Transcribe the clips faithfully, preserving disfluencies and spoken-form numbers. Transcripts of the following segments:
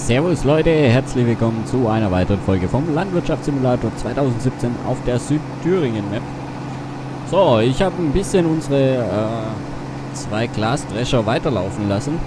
Servus Leute, herzlich willkommen zu einer weiteren Folge vom Landwirtschaftssimulator zweitausendsiebzehn auf der Südthüringen-Map. So, ich habe ein bisschen unsere äh, zwei Glasdrescher weiterlaufen lassen.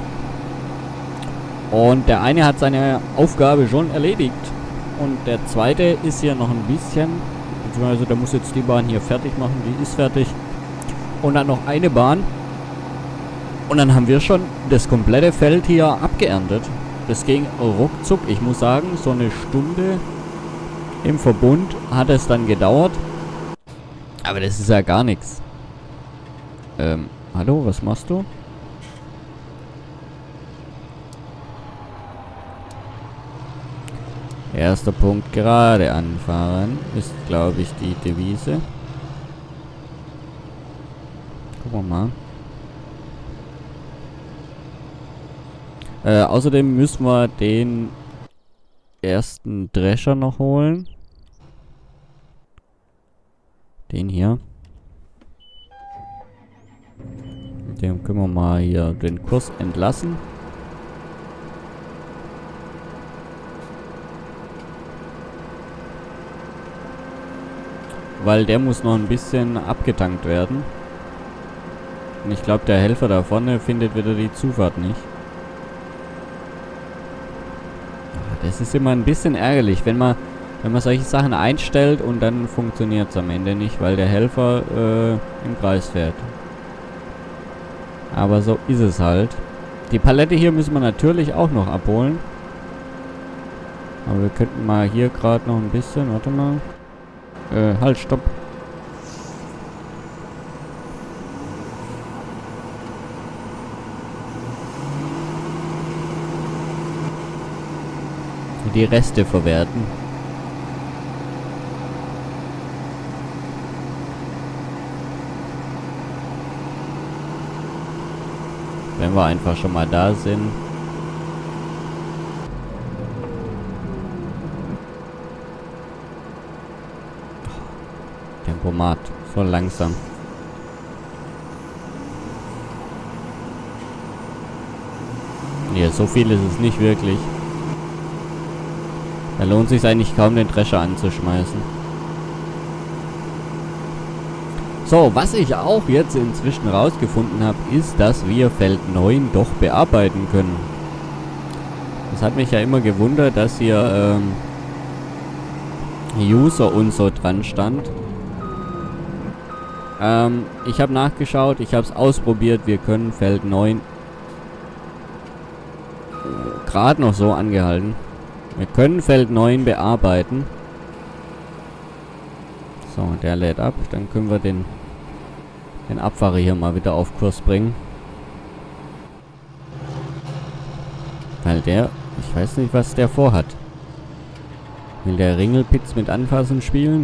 Und der eine hat seine Aufgabe schon erledigt. Und der zweite ist hier noch ein bisschen, beziehungsweise der muss jetzt die Bahn hier fertig machen, die ist fertig. Und dann noch eine Bahn. Und dann haben wir schon das komplette Feld hier abgeerntet. Das ging ruckzuck. Ich muss sagen, so eine Stunde im Verbund hat es dann gedauert. Aber das ist ja gar nichts. Ähm, hallo, was machst du? Erster Punkt, gerade anfahren, ist, glaube ich, die Devise. Gucken wir mal. Äh, außerdem müssen wir den ersten Drescher noch holen. Den hier. Dem können wir mal hier den Kurs entlassen. Weil der muss noch ein bisschen abgetankt werden. Und ich glaube, der Helfer da vorne findet wieder die Zufahrt nicht. Das ist immer ein bisschen ärgerlich, wenn man, wenn man solche Sachen einstellt und dann funktioniert es am Ende nicht, weil der Helfer äh, im Kreis fährt. Aber so ist es halt. Die Palette hier müssen wir natürlich auch noch abholen. Aber wir könnten mal hier gerade noch ein bisschen, warte mal. Äh, halt, stopp. Die Reste verwerten. Wenn wir einfach schon mal da sind. Tempomat, so langsam. Ja, so viel ist es nicht wirklich. Da lohnt sich eigentlich kaum, den Drescher anzuschmeißen. So, was ich auch jetzt inzwischen rausgefunden habe, ist, dass wir Feld neun doch bearbeiten können. Das hat mich ja immer gewundert, dass hier ähm, User und so dran stand. Ähm, ich habe nachgeschaut, ich habe es ausprobiert, wir können Feld neun gerade noch so angehalten. Wir können Feld neun bearbeiten. So, der lädt ab. Dann können wir den, den Abfahrer hier mal wieder auf Kurs bringen. Weil der, ich weiß nicht, was der vorhat. Will der Ringelpitz mit Anfassen spielen?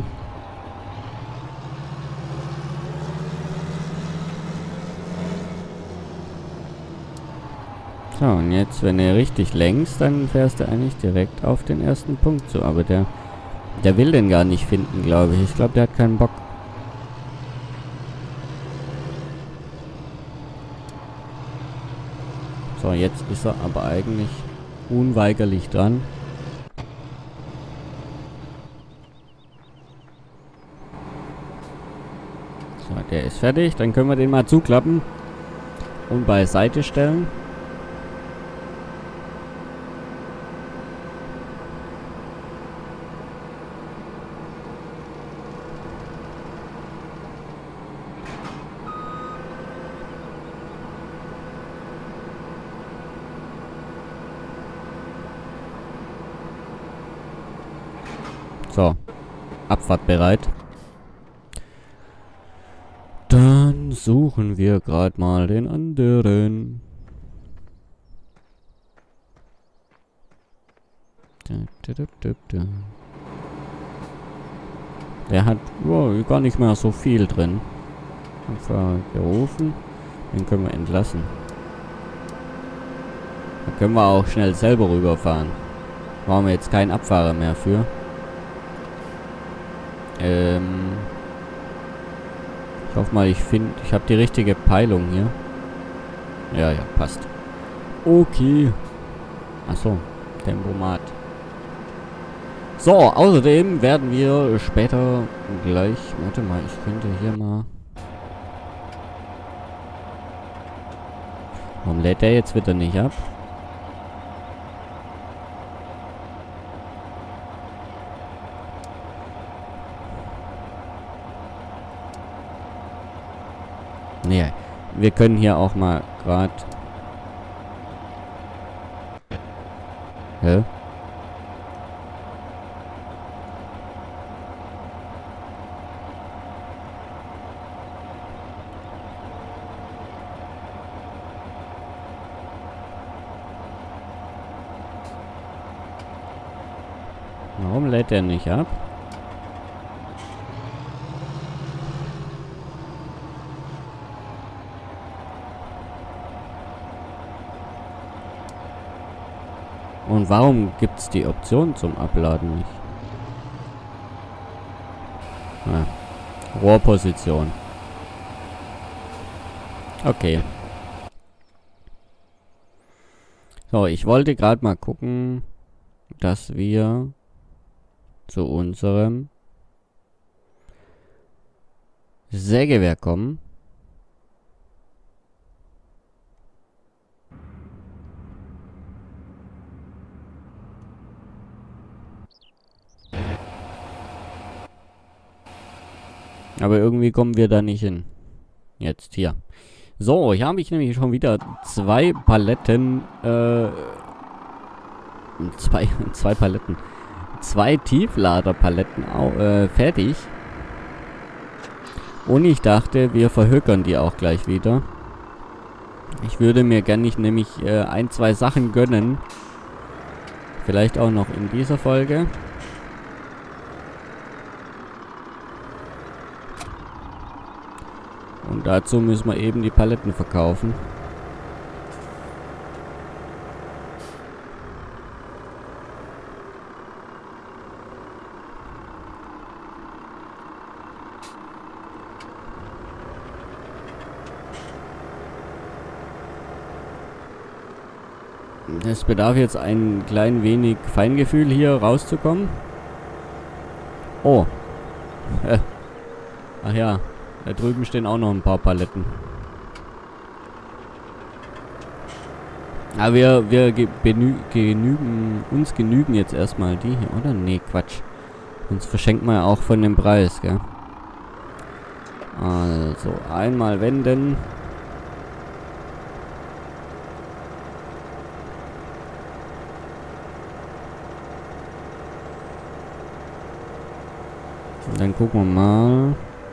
So, und jetzt, wenn er richtig längst, dann fährst du eigentlich direkt auf den ersten Punkt zu. Aber der, der will den gar nicht finden, glaube ich. Ich glaube, der hat keinen Bock. So, jetzt ist er aber eigentlich unweigerlich dran. So, der ist fertig. Dann können wir den mal zuklappen und beiseite stellen. So, Abfahrt bereit. Dann suchen wir gerade mal den anderen. Der hat oh, gar nicht mehr so viel drin. Abfahrer gerufen. Den können wir entlassen. Da können wir auch schnell selber rüberfahren. Brauchen wir jetzt keinen Abfahrer mehr für. Ähm, ich hoffe mal, ich finde, ich habe die richtige Peilung hier. Ja, ja, passt. Okay. Achso. Tempomat. So, außerdem werden wir später gleich... Warte mal, ich könnte hier mal... Warum lädt der jetzt wieder nicht ab? Nee, wir können hier auch mal gerade... Hä? Warum lädt der nicht ab? Und warum gibt es die Option zum Abladen nicht? Ah, Rohrposition. Okay. So, ich wollte gerade mal gucken, dass wir zu unserem Sägewerk kommen. Aber irgendwie kommen wir da nicht hin. Jetzt hier. So, hier habe ich nämlich schon wieder zwei Paletten, äh, zwei, zwei Paletten. Zwei Tiefladerpaletten äh, fertig. Und ich dachte, wir verhökern die auch gleich wieder. Ich würde mir gerne nicht nämlich äh, ein, zwei Sachen gönnen. Vielleicht auch noch in dieser Folge. Und dazu müssen wir eben die Paletten verkaufen. Es bedarf jetzt ein klein wenig Feingefühl, hier rauszukommen. Oh. Äh. Ach ja. Da drüben stehen auch noch ein paar Paletten. Aber wir, wir ge genügen, uns genügen jetzt erstmal die hier, oder? Nee, Quatsch. Sonst verschenkt man ja auch von dem Preis, gell? Also, einmal wenden. Und dann gucken wir mal.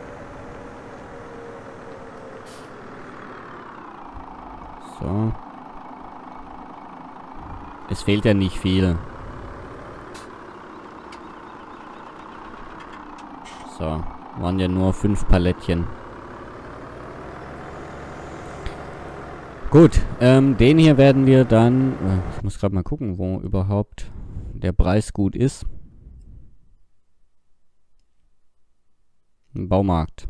So. Es fehlt ja nicht viel. So. Waren ja nur fünf Palettchen. Gut. Ähm, den hier werden wir dann... Ich muss gerade mal gucken, wo überhaupt der Preis gut ist. Im Baumarkt.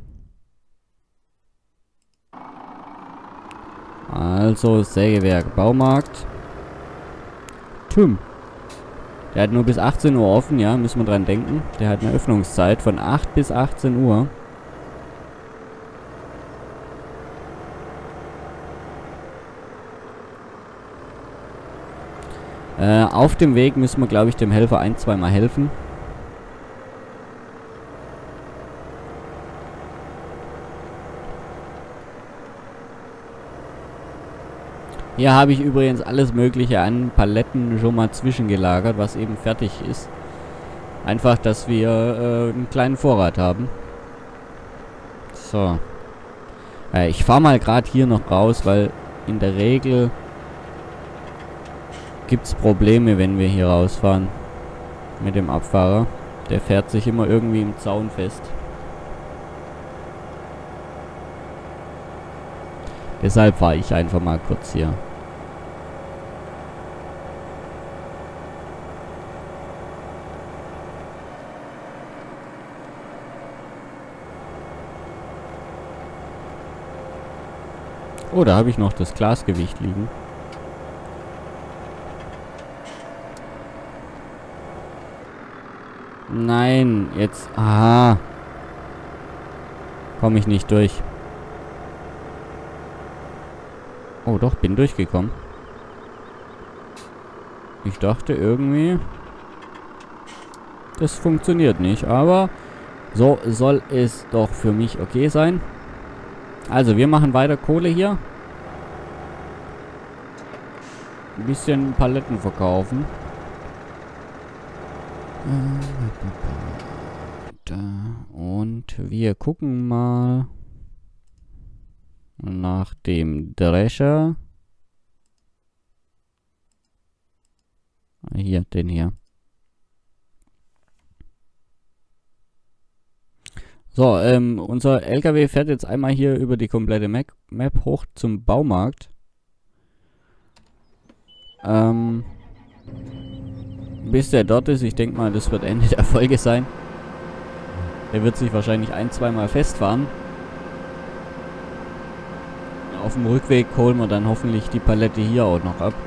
Also, Sägewerk, Baumarkt. Tüm. Der hat nur bis achtzehn Uhr offen, ja, müssen wir dran denken. Der hat eine Öffnungszeit von acht bis achtzehn Uhr. Äh, auf dem Weg müssen wir, glaube ich, dem Helfer ein-, zweimal helfen. Hier habe ich übrigens alles Mögliche an Paletten schon mal zwischengelagert, was eben fertig ist. Einfach, dass wir äh, einen kleinen Vorrat haben. So. Äh, ich fahre mal gerade hier noch raus, weil in der Regel gibt es Probleme, wenn wir hier rausfahren. Mit dem Abfahrer. Der fährt sich immer irgendwie im Zaun fest. Deshalb fahre ich einfach mal kurz hier. Oh, da habe ich noch das Glasgewicht liegen. Nein, jetzt... Aha. Komme ich nicht durch. Oh doch, bin durchgekommen. Ich dachte irgendwie... Das funktioniert nicht, aber... So soll es doch für mich okay sein. Also, wir machen weiter Kohle hier. Ein bisschen Paletten verkaufen. Und wir gucken mal nach dem Drescher. Hier, den hier. So, ähm, unser L K W fährt jetzt einmal hier über die komplette Map, Map hoch zum Baumarkt. Ähm, bis der dort ist, ich denke mal, das wird Ende der Folge sein. Der wird sich wahrscheinlich ein-, zweimal festfahren. Auf dem Rückweg holen wir dann hoffentlich die Palette hier auch noch ab.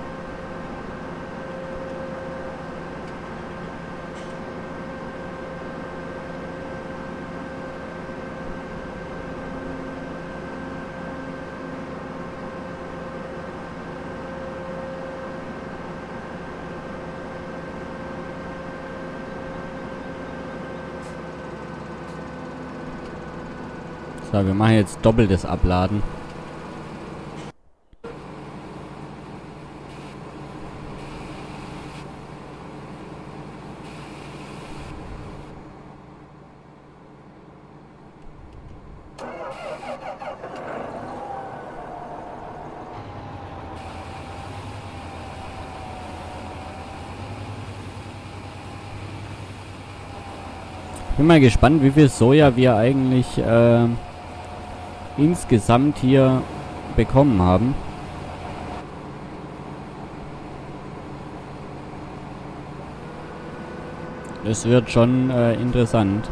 So, wir machen jetzt doppeltes Abladen. Bin mal gespannt, wie viel Soja wir eigentlich äh, insgesamt hier bekommen haben. Das wird schon äh, interessant.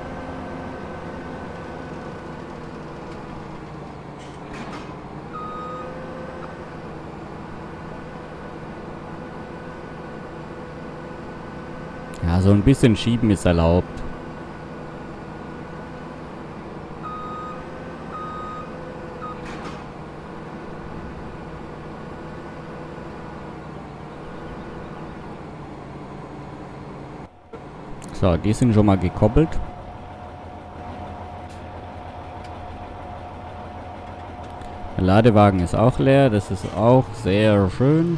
Ja, so ein bisschen schieben ist erlaubt. So, die sind schon mal gekoppelt. Der Ladewagen ist auch leer. Das ist auch sehr schön.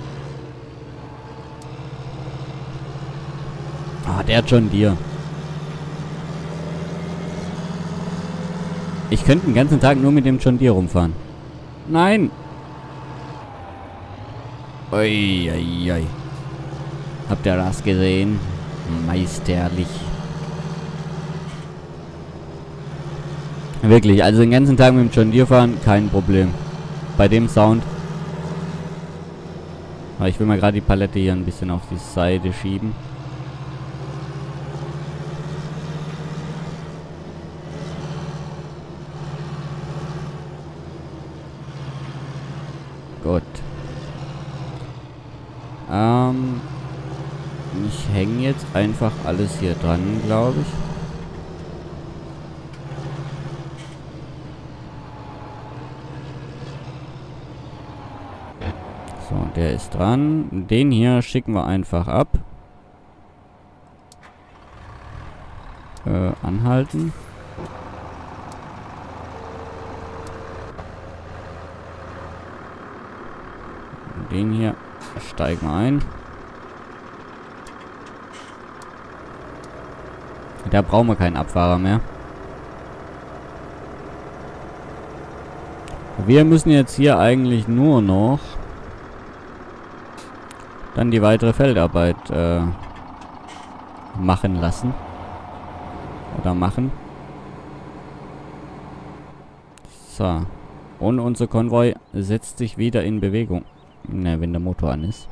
Ah, der John Deere. Ich könnte den ganzen Tag nur mit dem John Deere rumfahren. Nein! Ui, ui, ui. Habt ihr das gesehen? Meisterlich. Wirklich, also den ganzen Tag mit dem John Deere fahren, kein Problem. Bei dem Sound. Aber ich will mal gerade die Palette hier ein bisschen auf die Seite schieben. Gut. Ähm... Ich hänge jetzt einfach alles hier dran, glaube ich. So, der ist dran. Den hier schicken wir einfach ab. Äh, anhalten. Den hier steigen wir ein. Da brauchen wir keinen Abfahrer mehr. Wir müssen jetzt hier eigentlich nur noch dann die weitere Feldarbeit äh, machen lassen. Oder machen. So. Und unser Konvoi setzt sich wieder in Bewegung. Ne, wenn der Motor an ist.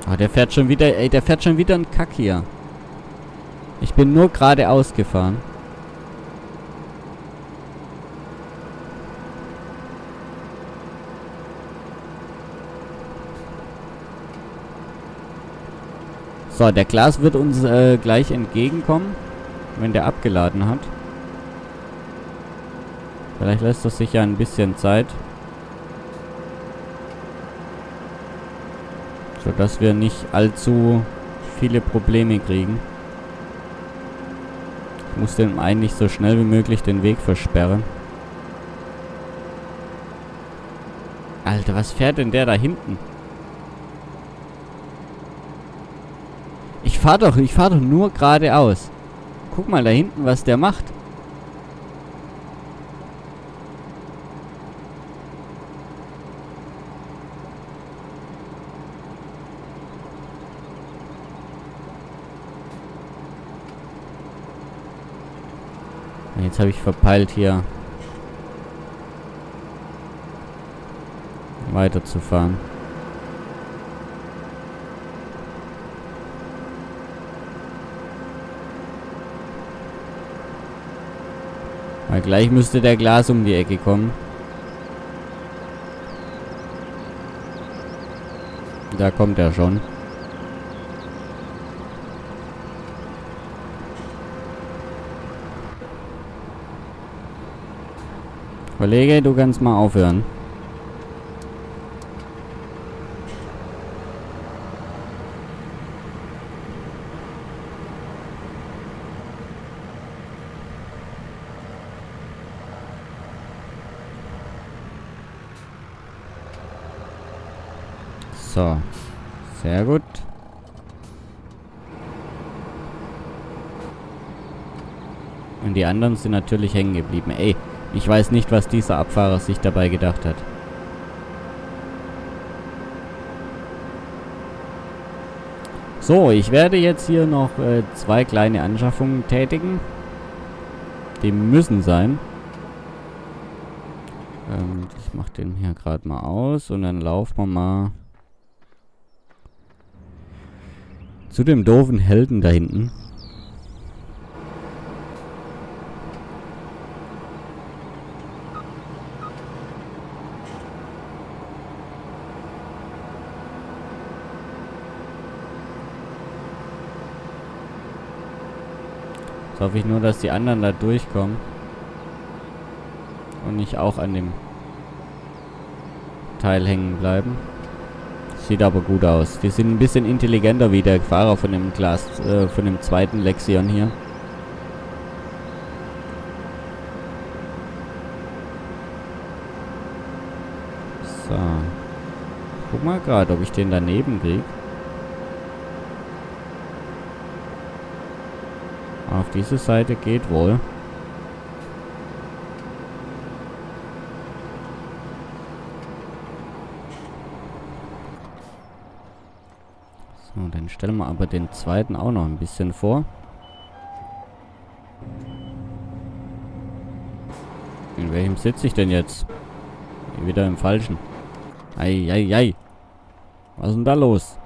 Oh, der fährt schon wieder, ey, der fährt schon wieder einen Kack hier. Ich bin nur geradeaus gefahren. So, der Glas wird uns äh, gleich entgegenkommen, wenn der abgeladen hat. Vielleicht lässt es sich ja ein bisschen Zeit. Sodass wir nicht allzu viele Probleme kriegen. Ich muss dem eigentlich so schnell wie möglich den Weg versperren. Alter, was fährt denn der da hinten? Ich fahr doch, ich fahr doch nur geradeaus. Guck mal da hinten, was der macht. Jetzt habe ich verpeilt, hier weiterzufahren. Weil gleich müsste der Glas um die Ecke kommen. Da kommt er schon. Kollege, du kannst mal aufhören. So. Sehr gut. Und die anderen sind natürlich hängen geblieben. Ey, ich weiß nicht, was dieser Abfahrer sich dabei gedacht hat. So, ich werde jetzt hier noch äh, zwei kleine Anschaffungen tätigen. Die müssen sein. Ähm, ich mache den hier gerade mal aus und dann laufen wir mal zu dem doofen Helden da hinten. Jetzt hoffe ich nur, dass die anderen da durchkommen. Und nicht auch an dem Teil hängen bleiben. Sieht aber gut aus. Die sind ein bisschen intelligenter wie der Fahrer von dem Glas, äh, von dem zweiten Lexion hier. So. Guck mal gerade, ob ich den daneben kriege. Auf diese Seite geht wohl. So, dann stellen wir aber den zweiten auch noch ein bisschen vor. In welchem sitze ich denn jetzt? Wieder im falschen. Ei, ei, ei. Was ist denn da los?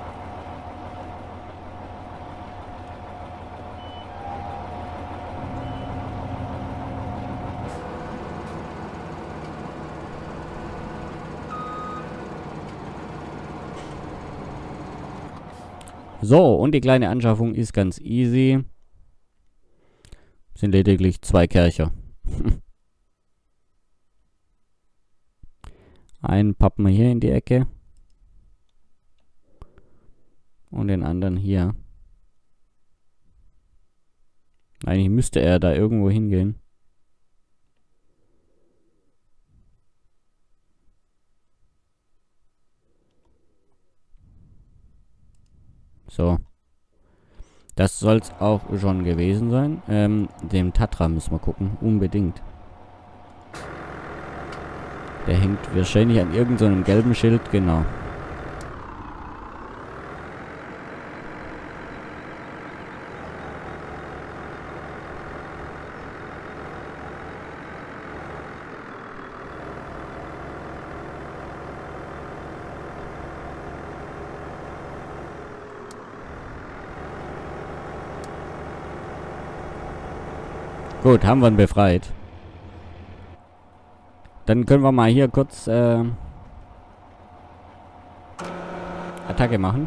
So, und die kleine Anschaffung ist ganz easy. Sind lediglich zwei Kercher. Einen pappen wir hier in die Ecke. Und den anderen hier. Eigentlich müsste er da irgendwo hingehen. So. Das soll es auch schon gewesen sein. Ähm, dem Tatra müssen wir gucken. Unbedingt. Der hängt wahrscheinlich an irgendeinem so gelben Schild. Genau. Gut, haben wir ihn befreit. Dann können wir mal hier kurz äh, Attacke machen.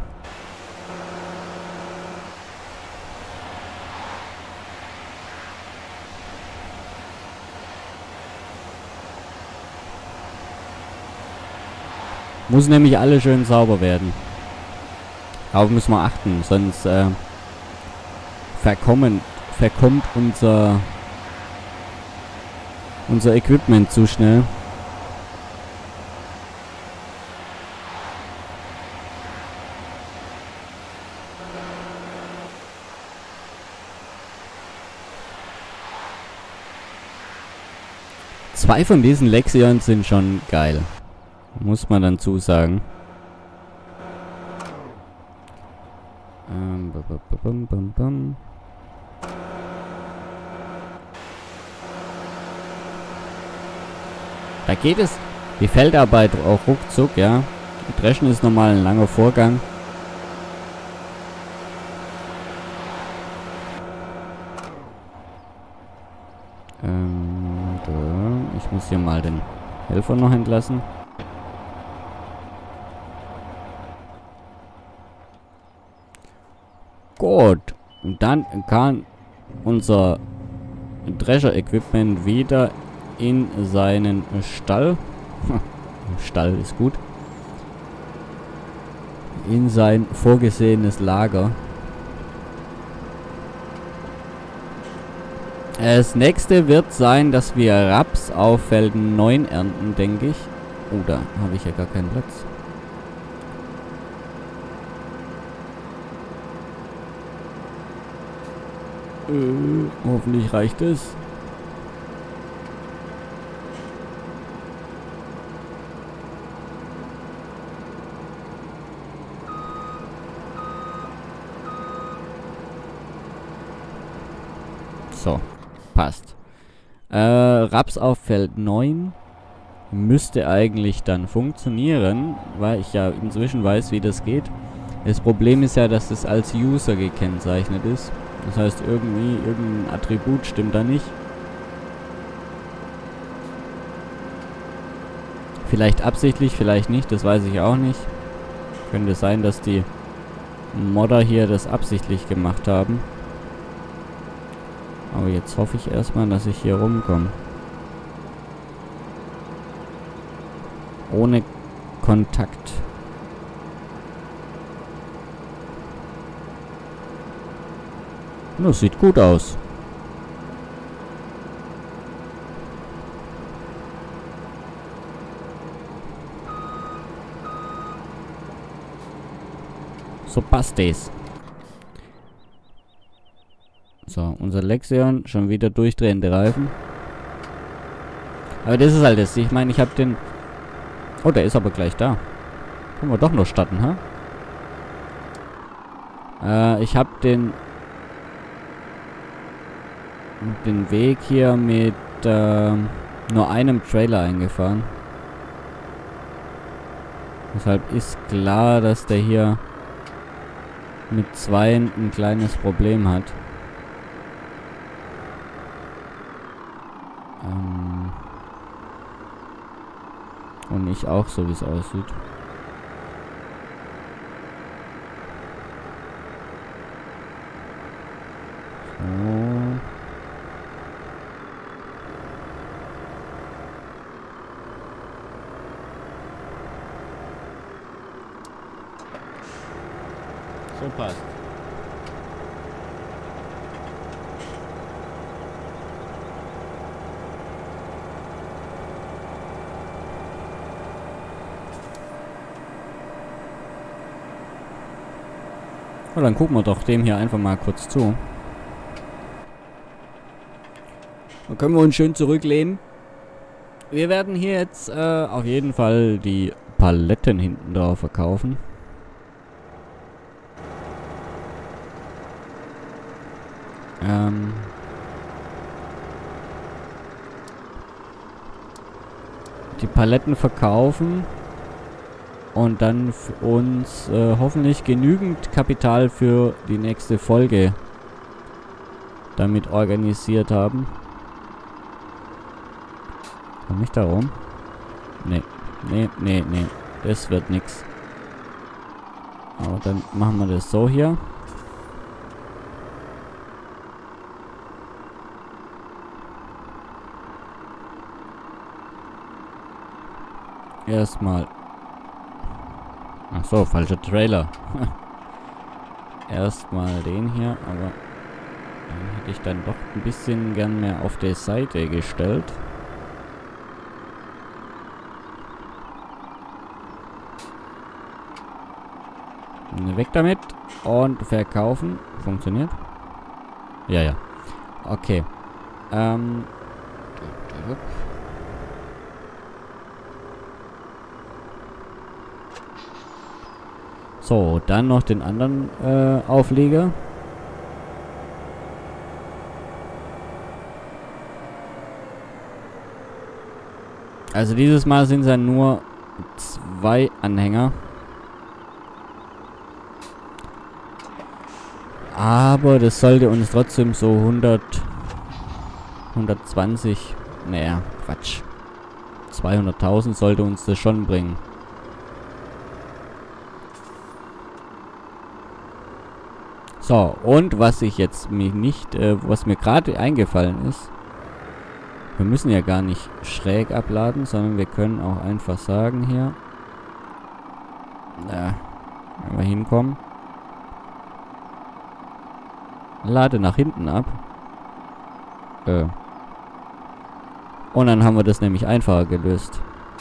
Muss nämlich alles schön sauber werden. Darauf müssen wir achten, sonst äh, verkommen, verkommt unser unser Equipment zu schnell. Zwei von diesen Lexions sind schon geil. Muss man dann zusagen. Ähm, bum, bum, bum. Da geht es, die Feldarbeit auch ruckzuck, ja. Dreschen ist normal ein langer Vorgang. Ähm, da. Ich muss hier mal den Helfer noch entlassen. Gut, und dann kann unser Drescher-Equipment wieder in seinen Stall. Stall ist gut. In sein vorgesehenes Lager. Das nächste wird sein, dass wir Raps auf Felden neun ernten, denke ich. Oh, da habe ich ja gar keinen Platz. Äh, hoffentlich reicht es. So, passt. Äh, Raps auf Feld neun müsste eigentlich dann funktionieren, weil ich ja inzwischen weiß, wie das geht. Das Problem ist ja, dass das als User gekennzeichnet ist. Das heißt, irgendwie, irgendein Attribut stimmt da nicht. Vielleicht absichtlich, vielleicht nicht, das weiß ich auch nicht. Könnte sein, dass die Modder hier das absichtlich gemacht haben. Aber jetzt hoffe ich erstmal, dass ich hier rumkomme. Ohne Kontakt. Das sieht gut aus. So passt es. So, unser Lexion, schon wieder durchdrehende Reifen. Aber das ist halt das. Ich meine, ich habe den... Oh, der ist aber gleich da. Können wir doch noch starten, ha? Äh, ich habe den... den Weg hier mit äh, nur einem Trailer eingefahren. Deshalb ist klar, dass der hier mit zwei ein kleines Problem hat. Ähm Und ich auch, so wie es aussieht. So. So passt. Oh, dann gucken wir doch dem hier einfach mal kurz zu. Dann können wir uns schön zurücklehnen. Wir werden hier jetzt äh, auf jeden Fall die Paletten hinten drauf verkaufen. Ähm... Die Paletten verkaufen. Und dann für uns äh, hoffentlich genügend Kapital für die nächste Folge damit organisiert haben. Komm ich da rum? Nee. Nee, nee, nee. Das wird nix. Aber dann machen wir das so hier. Erstmal. Ach so, falscher Trailer. Erstmal den hier, aber den hätte ich dann doch ein bisschen gern mehr auf die Seite gestellt. Weg damit und verkaufen. Funktioniert? Ja, ja. Okay. Ähm. So, dann noch den anderen äh, Aufleger. Also dieses Mal sind es ja nur zwei Anhänger. Aber das sollte uns trotzdem so hundert, hundertzwanzig, naja, Quatsch. zweihunderttausend sollte uns das schon bringen. So, und was ich jetzt mich nicht, äh, was mir gerade eingefallen ist, wir müssen ja gar nicht schräg abladen, sondern wir können auch einfach sagen hier, na, wenn wir hinkommen, lade nach hinten ab. Äh. Und dann haben wir das nämlich einfacher gelöst.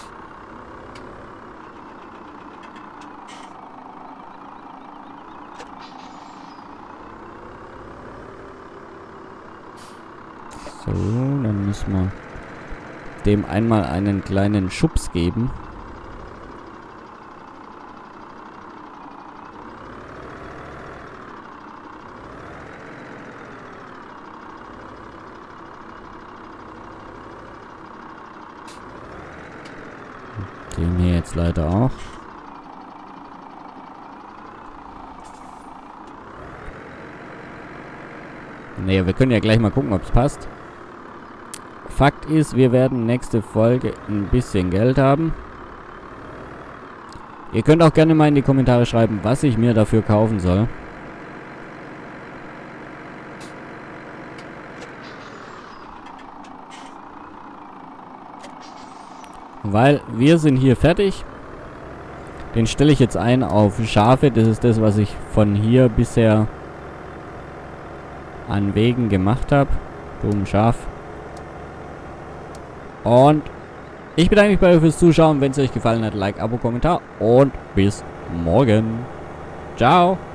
So, dann müssen wir dem einmal einen kleinen Schubs geben. Den hier jetzt leider auch. Ne, wir können ja gleich mal gucken, ob es passt. Fakt ist, wir werden nächste Folge ein bisschen Geld haben. Ihr könnt auch gerne mal in die Kommentare schreiben, was ich mir dafür kaufen soll. Weil wir sind hier fertig. Den stelle ich jetzt ein auf Schafe. Das ist das, was ich von hier bisher an Wegen gemacht habe. Dumm Schaf. Und ich bedanke mich bei euch fürs Zuschauen. Wenn es euch gefallen hat, Like, Abo, Kommentar. Und bis morgen. Ciao.